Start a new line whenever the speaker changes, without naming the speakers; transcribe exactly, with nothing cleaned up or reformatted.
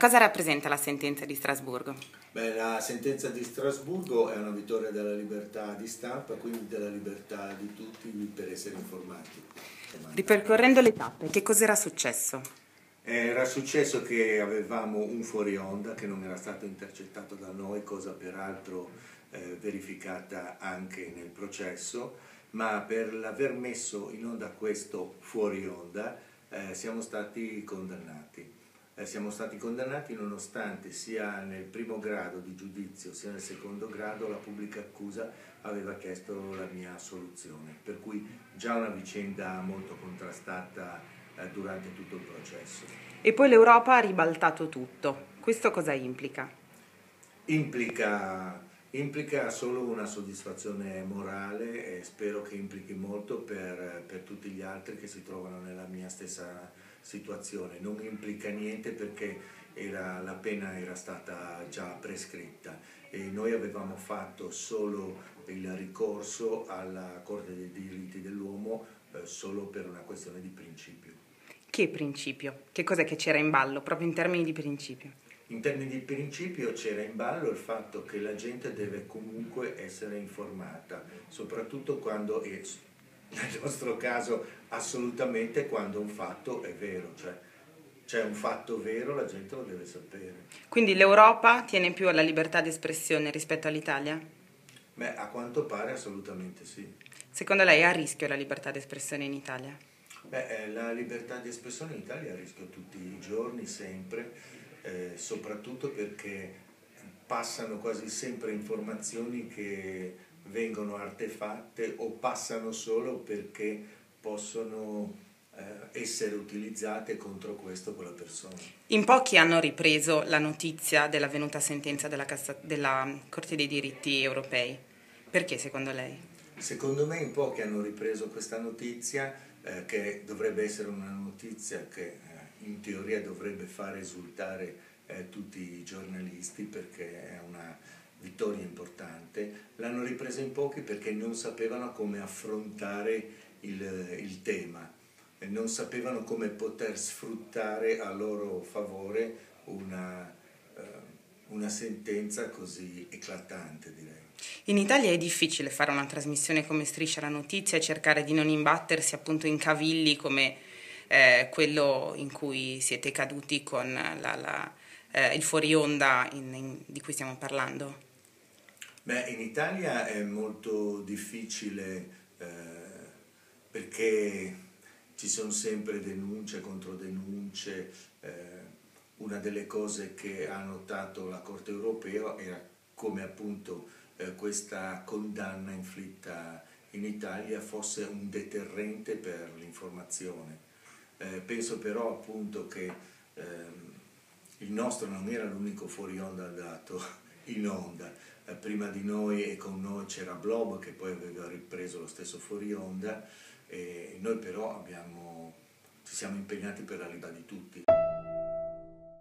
cosa rappresenta la sentenza di Strasburgo?
Beh, la sentenza di Strasburgo è una vittoria della libertà di stampa, quindi della libertà di tutti per essere informati.
Ripercorrendo le tappe, che cos'era successo?
Era successo che avevamo un fuori onda che non era stato intercettato da noi, cosa peraltro eh, verificata anche nel processo, ma per l'aver messo in onda questo fuori onda eh, siamo stati condannati. Eh, siamo stati condannati nonostante sia nel primo grado di giudizio sia nel secondo grado la pubblica accusa aveva chiesto la mia assoluzione, per cui già una vicenda molto contrastata eh, durante tutto il processo.
E poi l'Europa ha ribaltato tutto. Questo cosa implica?
Implica, implica solo una soddisfazione morale e spero che implichi molto per, per tutti gli altri che si trovano nella mia stessa situazione. Non implica niente perché era, la pena era stata già prescritta e noi avevamo fatto solo il ricorso alla Corte dei diritti dell'uomo eh, solo per una questione di principio.
Che principio? Che cos'è che c'era in ballo, proprio in termini di principio?
In termini di principio c'era in ballo il fatto che la gente deve comunque essere informata, soprattutto quando, è, nel nostro caso assolutamente quando un fatto è vero, cioè c'è un fatto vero, la gente lo deve sapere.
Quindi l'Europa tiene più alla libertà di espressione rispetto all'Italia?
Beh, a quanto pare assolutamente sì.
Secondo lei è a rischio la libertà di espressione in Italia?
Beh, la libertà di espressione in Italia è a rischio tutti i giorni, sempre. Eh, soprattutto perché passano quasi sempre informazioni che vengono artefatte o passano solo perché possono eh, essere utilizzate contro questo o quella persona.
In pochi hanno ripreso la notizia dell'avvenuta sentenza della, Cassa- della Corte dei diritti europei. Perché secondo lei?
Secondo me in pochi hanno ripreso questa notizia eh, che dovrebbe essere una notizia che eh, in teoria dovrebbe far esultare eh, tutti i giornalisti perché è una vittoria importante. L'hanno ripresa in pochi perché non sapevano come affrontare il, il tema, e non sapevano come poter sfruttare a loro favore una, eh, una sentenza così eclatante, direi.
In Italia è difficile fare una trasmissione come Striscia la Notizia e cercare di non imbattersi appunto in cavilli come eh, quello in cui siete caduti con la, la, eh, il fuori onda in, in, di cui stiamo parlando.
Beh, in Italia è molto difficile eh, perché ci sono sempre denunce contro denunce. Eh, una delle cose che ha notato la Corte europea era come appunto eh, questa condanna inflitta in Italia fosse un deterrente per l'informazione. Eh, penso però appunto che ehm, il nostro non era l'unico fuori onda andato in onda. Eh, prima di noi e con noi c'era Blob che poi aveva ripreso lo stesso fuori onda e noi però abbiamo, ci siamo impegnati per la libertà di tutti.